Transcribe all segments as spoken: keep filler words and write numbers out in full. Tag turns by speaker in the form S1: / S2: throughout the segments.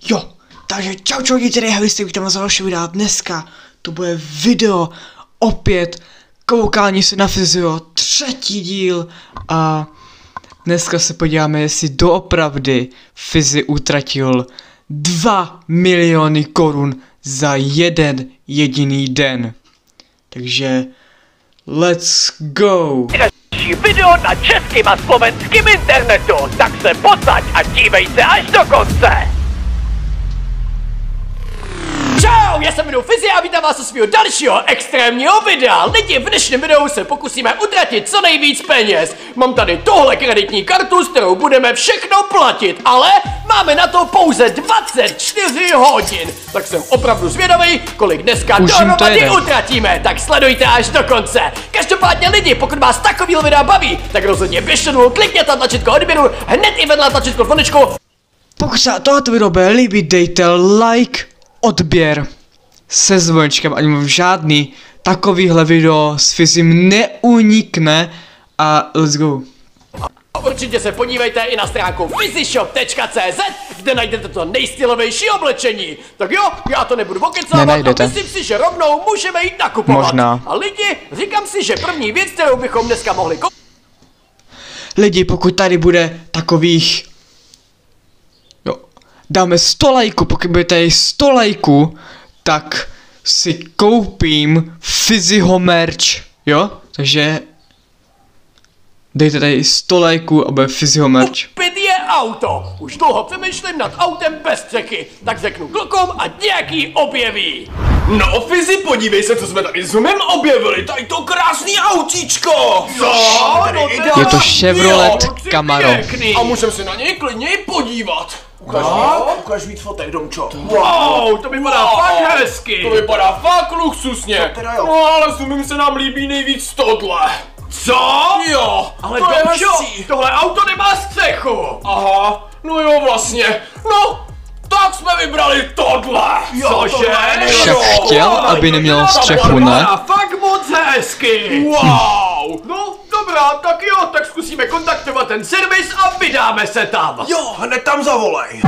S1: Jo, takže čau čau lidi, tady Helisty, vítám vás za vaše videa. Dneska to bude video opět koukání se na fyzio, třetí díl a dneska se podíváme, jestli doopravdy Fizi utratil dva miliony korun za jeden jediný den. Takže let's go!
S2: Další video na českým a slovenským internetu, tak se posaď a dívej se až do konce! Čau, já jsem jmenuji Fizi a vítám vás u svého dalšího extrémního videa. Lidi, v dnešním videu se pokusíme utratit co nejvíc peněz. Mám tady tohle kreditní kartu, s kterou budeme všechno platit, ale máme na to pouze dvacet čtyři hodin. Tak jsem opravdu zvědavý, kolik dneska dohromady utratíme, tak sledujte až do konce. Každopádně lidi, pokud vás takovýhle videa baví, tak rozhodně běžte dolů, klikněte na tlačítko odběru, hned i vedle tlačítko zvonečku.
S1: Pokud se tohoto video bude líbit, dejte like, odběr se zvonečkem, ať vám žádný takovýhle video s Fizim neunikne a let's go.
S2: Určitě se podívejte i na stránku fizyshop tečka cé zet, kde najdete to nejstylovější oblečení. Tak jo, já to nebudu okecávat a myslím si, že rovnou můžeme jít nakupovat.
S1: Možná.
S2: A lidi, říkám si, že první věc, kterou bychom dneska mohli koupit.
S1: Lidi, pokud tady bude takových, jo, dáme sto lajků, pokud bude tady sto lajků, tak si koupím Fiziho merch, jo? Takže dejte tady sto lajků a bude Fiziho merch.
S2: Koupit je auto. Už dlouho přemýšlím nad autem bez střechy, tak řeknu klukům a nějaký objeví.
S3: No Fizi, podívej se, co jsme tady s Humem objevili, tady to krásný autíčko!
S2: Co? No
S1: Je to Chevrolet
S2: jo,
S1: Camaro.
S3: A můžeme se na něj klidně i podívat. Ukaž,
S2: no?
S3: ukaž víc fotek, Domčo.
S2: Wow, to vypadá wow. Fakt hezky.
S3: To vypadá fakt luxusně. No ale s Humem se nám líbí nejvíc tohle.
S2: Co?
S3: Jo,
S2: ale
S3: to
S2: Domčo, tohle auto nemá střechu.
S3: Aha, no jo vlastně, no. Tak jsme vybrali tohle!
S2: Cože?
S1: Však chtěl, aby neměl střechu, ne?
S2: Fakt moc hezky!
S3: Wow!
S2: No, dobrá, tak jo, tak zkusíme kontaktovat ten servis a vydáme se tam!
S3: Jo, hned tam zavolej!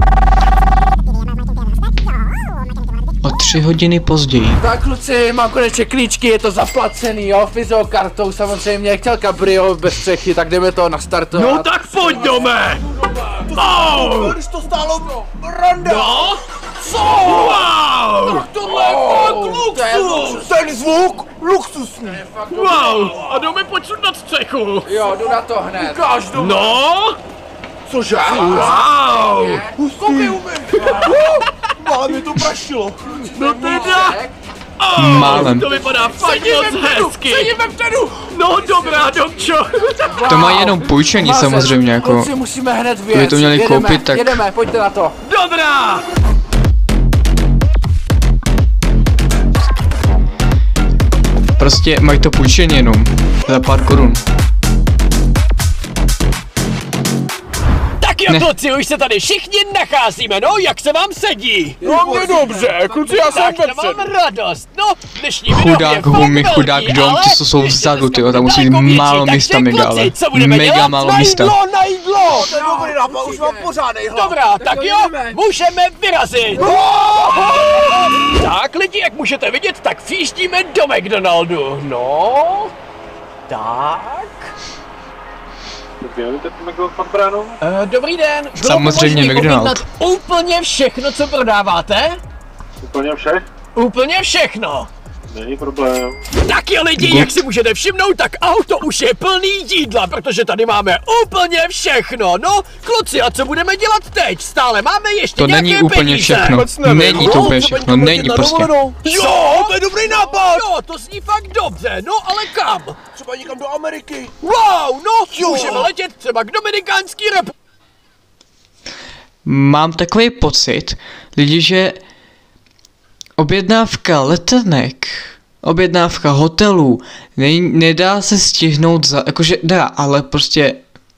S1: O tři hodiny později.
S4: Tak kluci, mám konečně klíčky, je to zaplacený, jo, fyziokartou samozřejmě, chtěl kabrio bez střechy, tak jdeme to nastartovat.
S2: No tak pojď, Dome! Oh!
S3: Když to stálo rande!
S2: No? Co? Wow!
S3: Tak tohle je fakt luxus! Ten zvuk luxusní!
S2: Wow! A Dome, pojď šut nad střechu!
S4: Jo, jdu na to hned.
S3: Ukáž, Dome!
S2: No?
S3: Cože?
S2: Wow!
S3: Hustý umím! Ale mi to prašilo!
S2: No teda! Oh,
S1: Málem.
S2: to vypadá fakt moc hezky!
S3: Sedíme vpředu!
S2: No dobrá, Domčo!
S1: To má jenom půjčení samozřejmě, jako.
S4: Kluci, musíme hned
S1: Kdyby
S4: věc.
S1: to měli
S4: jedeme,
S1: koupit, tak.
S4: jedeme, pojďte na to.
S2: Dobrá!
S1: Prostě mají to půjčení jenom za pár korun.
S2: Tak jo,
S1: Ne.
S2: kluci, už se tady všichni nacházíme, no, jak se vám sedí?
S3: No mě dobře, kluci, já jsem
S2: Tak to
S3: vepředu.
S2: mám radost, no, dnešní video
S1: Chudák
S2: je fakt
S1: Humi,
S2: velký,
S1: chudák Dom,
S2: ale
S1: ty co jsou
S2: ještě
S1: vzadu,
S2: dneska
S1: tyjo, tam
S2: bude
S1: musí být
S2: daleko větší,
S1: málo
S2: takže
S1: místa, mi
S2: kluci,
S1: dále.
S2: co budeme
S1: Mega
S2: dělat?
S1: málo
S2: Na
S1: místa.
S2: jídlo, na jídlo!
S3: To je dobrý nápad, už mám pořádnej hlad.
S2: Dobrá, tak jo,
S4: jdeme.
S2: můžeme vyrazit. Tak lidi, jak můžete vidět, tak vjíždíme do McDonaldu. No, tak. Uh, dobrý den. Bylo
S1: Samozřejmě
S2: by možný
S1: McDonald.
S2: objednat úplně všechno, co prodáváte?
S5: Úplně vše?
S2: Úplně všechno.
S5: Není problém.
S2: Tak jo lidi, jak si můžete všimnout, tak auto už je plný jídla, protože tady máme úplně všechno. No, kluci, a co budeme dělat teď? Stále máme ještě
S1: To
S2: nějaké
S1: není úplně
S2: peníze.
S1: všechno. Není to úplně všechno, není prostě.
S2: Jo, to je dobrý nápad. Jo, to zní fakt dobře, no ale kam?
S3: Třeba někam do Ameriky.
S2: Wow, no,
S3: Jo.
S2: můžeme letět třeba k Dominikánský republice.
S1: Mám takový pocit, lidi, že objednávka letenek, objednávka hotelů, ne, nedá se stihnout za, jakože dá, ale prostě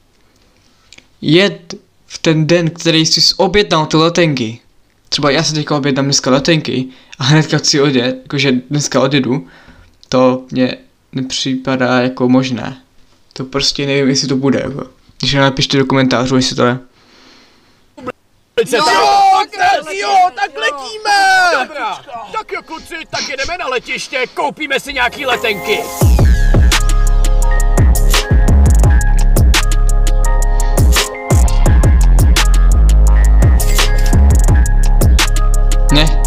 S1: jet v ten den, který jsi objednal ty letenky. Třeba já si teďka objednám dneska letenky a hnedka chci odjet, jakože dneska odjedu, to mně nepřipadá jako možné. To prostě nevím, jestli to bude, jako. Když napište do komentářů, jestli to je.
S2: Jo, Tak jo, tak letíme! Dobrá, tak jo kluci, tak jedeme na letiště, koupíme si nějaký letenky.
S1: Ne.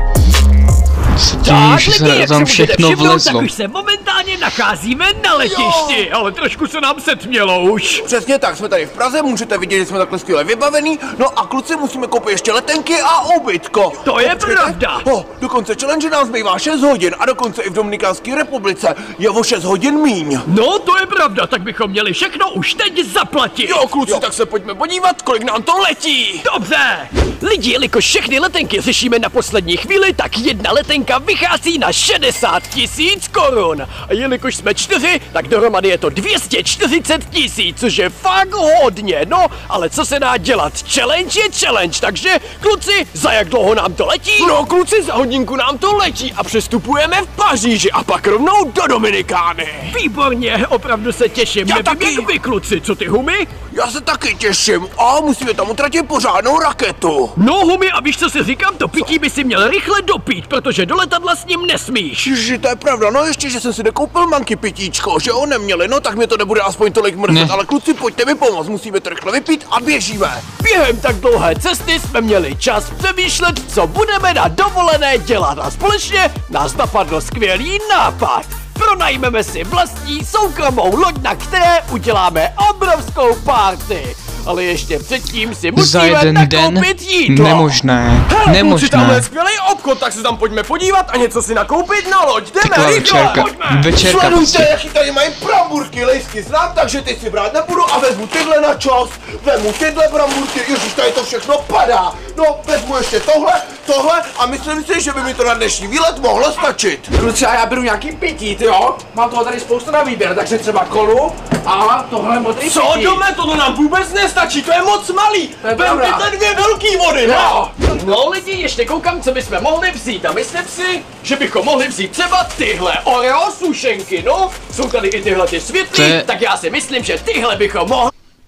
S2: Tak,
S1: že
S2: lidi,
S1: se
S2: jak
S1: tam
S2: si
S1: všechno
S2: můžete všimnout, tak
S1: vlezlo.
S2: už se momentálně nacházíme na letišti, jo. Ale trošku se nám setmělo už.
S3: Přesně tak, jsme tady v Praze, můžete vidět, že jsme takhle skvěle vybavení. No a kluci, musíme koupit ještě letenky a ubytko.
S2: To je
S3: Počkejte.
S2: pravda.
S3: Oh, dokonce challenge nám zbývá šest hodin a dokonce i v Dominikánské republice je o šest hodin míň.
S2: No, to je pravda, tak bychom měli všechno už teď zaplatit.
S3: Jo, kluci, jo. Tak se pojďme podívat, kolik nám to letí.
S2: Dobře! Lidi, jelikož všechny letenky řešíme na poslední chvíli, tak jedna letenka vychází na šedesát tisíc korun. A jelikož jsme čtyři, tak dohromady je to dvě stě čtyřicet tisíc, což je fakt hodně. No, ale co se dá dělat? Challenge je challenge, takže kluci, za jak dlouho nám to letí?
S3: No, kluci, za hodinku nám to letí a přestupujeme v Paříži a pak rovnou do Dominikány.
S2: Výborně, opravdu se těším.
S3: Já
S2: Nevím,
S3: taky.
S2: jak vy, kluci, co ty humy?
S3: Já se taky těším a musíme tam utratit pořádnou raketu.
S2: No, humy, a víš, co si říkám? To pití by si měl rychle dopít, protože do letadla s ním nesmíš.
S3: Že to je pravda, no ještě, že jsem si nekoupil manky pitíčko, že ho neměli, no tak mi to nebude aspoň tolik mrzet,
S1: Ne.
S3: ale kluci, pojďte mi pomoct, musíme to rychle vypít a běžíme.
S2: Během tak dlouhé cesty jsme měli čas přemýšlet, co budeme na dovolené dělat a společně nás napadl skvělý nápad. Pronajmeme si vlastní soukromou loď, na které uděláme obrovskou party. Ale ještě předtím si
S1: Za
S2: musíme
S1: jeden den?
S2: nakoupit jídlo.
S1: Nemožné.
S3: Kluci, tamhle je
S1: Nemožné.
S3: skvělý obchod, tak se tam pojďme podívat a něco si nakoupit na loď, jdeme,
S1: Taková
S3: rychle,
S1: večerka.
S3: pojďme.
S1: Večerka
S3: Sledujte,
S1: prostě.
S3: jaký tady mají bramburky, lejsky znám, takže ty si brát nebudu a vezmu tyhle na čas, vezmu tyhle bramburky, ježiš, tady to všechno padá. No, vezmu ještě tohle, tohle a myslím si, že by mi to na dnešní výlet mohlo stačit.
S4: Kluci, a já beru nějaký pití, ty jo? Mám toho tady spoustu na výběr, takže třeba kolu a tohle modrý
S3: Co,
S4: pití.
S3: Dome, to nám vůbec nestačí, to je moc malý.
S4: To je
S3: Vem
S4: pravda.
S3: tyhle dvě velký vody, no.
S2: No lidi, ještě koukám, co bychom mohli vzít a myslím si, že bychom mohli vzít třeba tyhle Oreo sušenky, no. Jsou tady i tyhle ty světlý,
S1: To je-
S2: tak já si myslím, že tyhle bychom mohli.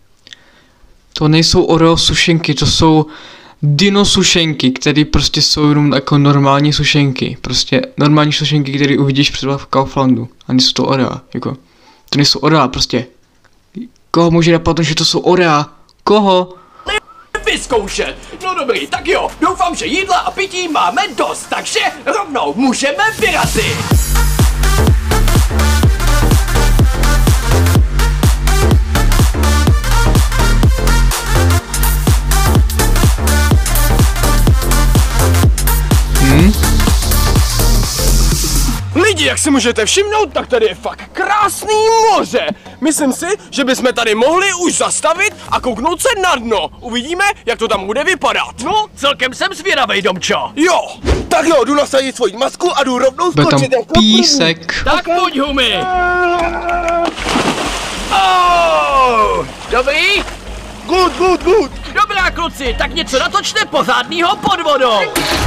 S1: To nejsou Oreo sušenky, to jsou dino sušenky, které prostě jsou jenom jako normální sušenky. Prostě normální sušenky, které uvidíš třeba v Kauflandu. A nejsou to Oreo, jako. To nejsou Oreo, prostě. Koho může napadnout, že to jsou Oreo? Koho?
S2: vyzkoušet. No dobrý, tak jo, doufám, že jídla a pití máme dost, takže rovnou můžeme vyrazit.
S3: Lidi, jak si můžete všimnout, tak tady je fakt krásný moře. Myslím si, že bychom tady mohli už zastavit a kouknout se na dno. Uvidíme, jak to tam bude vypadat.
S2: No, celkem jsem zvědavej, Domčo.
S3: Jo, tak jo, jdu nasadit svoji masku a jdu rovnou
S1: Bude tam
S3: skočit jako první.
S1: písek.
S2: Tak pojď, Humi. Oh, dobrý?
S3: Good, good, good.
S2: Dobrá, kluci, tak něco natočte pořádnýho pod vodou.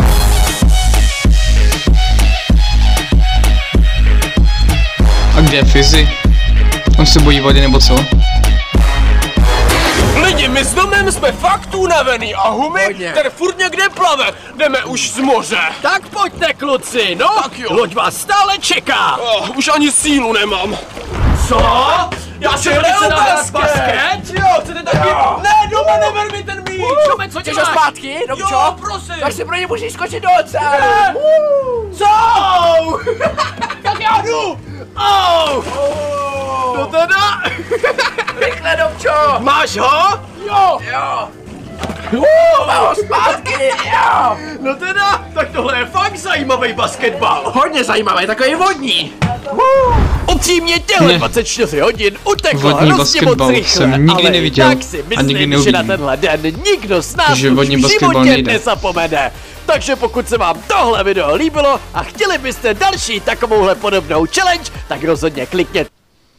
S1: A kde je Fizzy? On se bojí vody nebo co?
S3: Lidi, my s Domem jsme fakt unavený a Humi
S4: Hodně.
S3: tady furt někde plave. Jdeme už z moře.
S2: Tak pojďte, kluci, no.
S3: Tak jo.
S2: Loď vás stále čeká.
S3: Oh, už ani sílu nemám.
S2: Co?
S3: Já si
S2: Chcete
S3: hraju
S2: se nahrát
S3: basket.
S2: basket?
S3: Jo, chcete taky? Ne, Doma, neber mi ten míč.
S2: Dome, co
S4: Chceš
S2: děláš?
S4: ho zpátky, Domčo?
S3: Jo, prosím.
S4: Tak si pro ně musíš skočit do oceánu.
S2: Co?
S3: Tak já jdu.
S2: Oh. No teda.
S4: Rychle, Domčo.
S2: Máš ho?
S4: Jo. Jo. Mám ho zpátky, jo.
S2: No teda, tak tohle je fakt zajímavý basketbal.
S4: Hodně zajímavé, takový vodní.
S2: Upřímně těhle
S1: Ne.
S2: dvacet čtyři hodin uteklo
S1: Vodní
S2: hrozně moc
S1: basketbal
S2: rychle,
S1: jsem nikdy
S2: ale
S1: neviděl
S2: tak si
S1: a
S2: myslím,
S1: nikdy
S2: že
S1: neuvidím.
S2: na tenhle den nikdo z nás
S1: Takže
S2: už
S1: vodní
S2: v
S1: basketbal
S2: životě
S1: nejde.
S2: nezapomene. Takže pokud se vám tohle video líbilo a chtěli byste další takovouhle podobnou challenge, tak rozhodně klikněte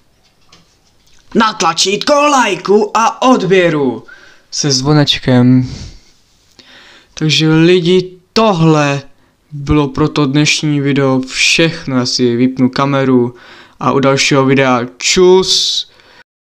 S1: Na tlačítko lajku a odběru se zvonečkem. Takže lidi, tohle bylo pro to dnešní video všechno. Já si vypnu kameru a u dalšího videa čus.